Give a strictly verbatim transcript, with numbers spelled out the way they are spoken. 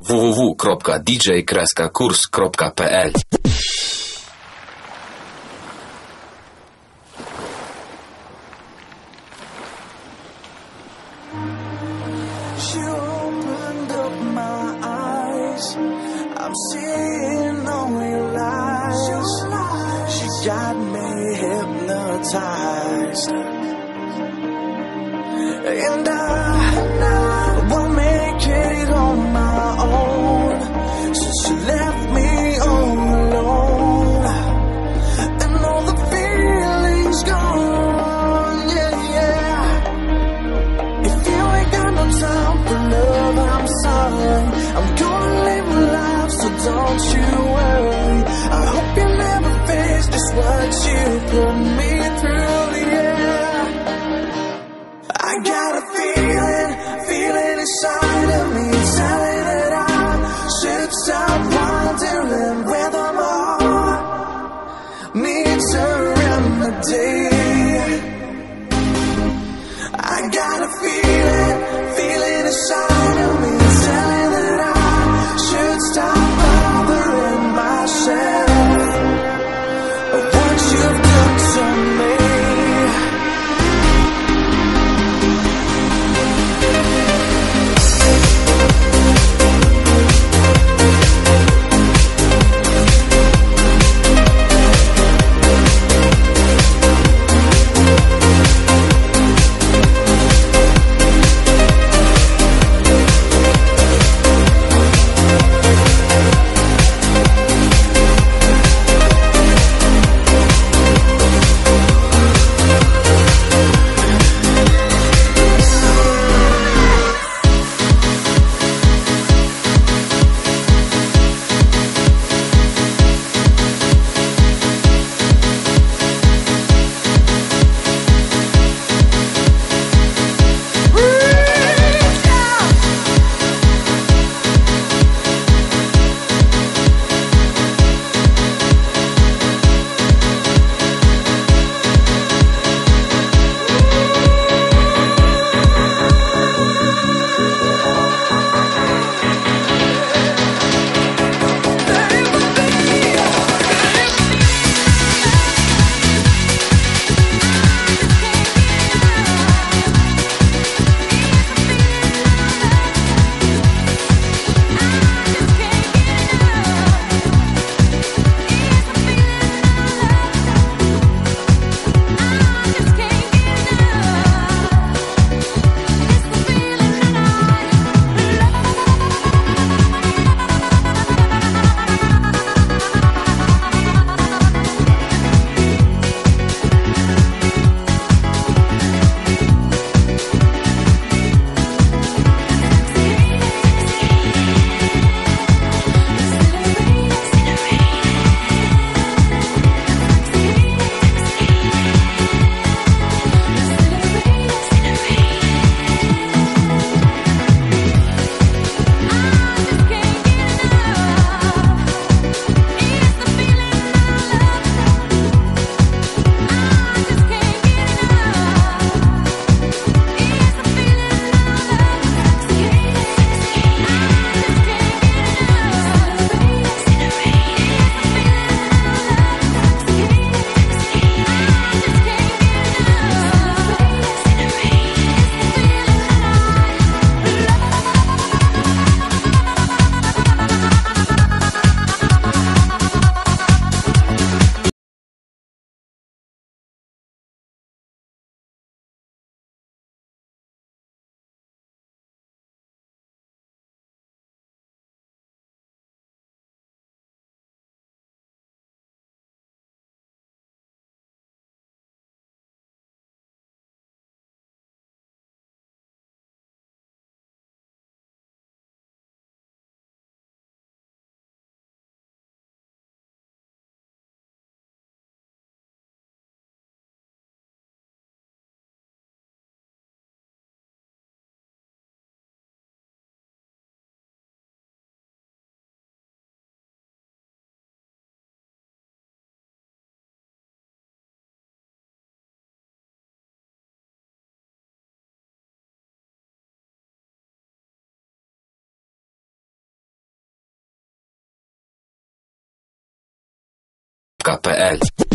w w w kropka d j kropka kurs kropka p l. I'm seeing all your lies. She got me hypnotized, and I won't make it on my own since she left me all alone, and all the feelings gone. Yeah, yeah. If you ain't got no time for love, I'm sorry. I'm gonna live my life, so don't you worry. I hope you never face just what you put me through, yeah. I got a feeling, feeling inside of me, telling that I should stop wondering whether my heart needs a remedy. I got a feeling, feeling inside of me, telling that I should stop bothering myself of what you've done to me. kropka p l.